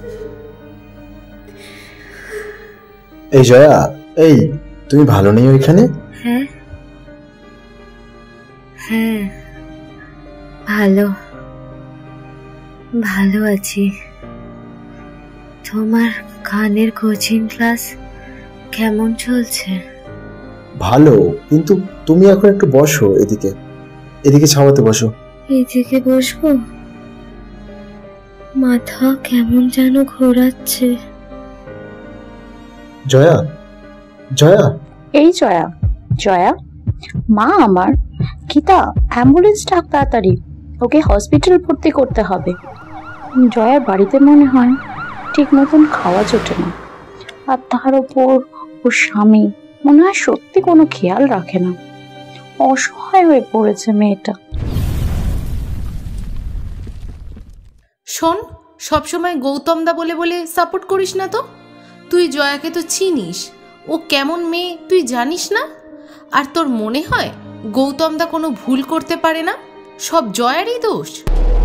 এই জয়া, এই তুমি ভালো নেই ওইখানে? হ্যাঁ হ্যাঁ, ভালো ভালো আছি। তোমার গানের কোচিং ক্লাস কেমন চলছে? ভালো, কিন্তু তুমি এখন একটু বসো, এদিকে এদিকে ছাওয়াতে বসো। এদিকে বসবো? মাথা কেমন যেন ঘোরাচ্ছে। জয়া, জয়া। এই জয়া, জয়া মা আমার, গীতা অ্যাম্বুলেন্স ডাক তাড়াতাড়ি, ওকে হসপিটাল ভর্তি করতে হবে। জয়ার বাড়িতে মনে হয় ঠিক মতন খাওয়া জোটে না, আর তার ওপর ওর স্বামী মনে হয় সত্যি কোনো খেয়াল রাখে না। অসহায় হয়ে পড়েছে মেয়েটা। শোন, সবসময় গৌতম দা বলে বলে সাপোর্ট করিস না তো। তুই জয়াকে তো চিনিস, ও কেমন মেয়ে তুই জানিস না? আর তোর মনে হয় গৌতম দা কোনো ভুল করতে পারে না? সব জয়ারই দোষ?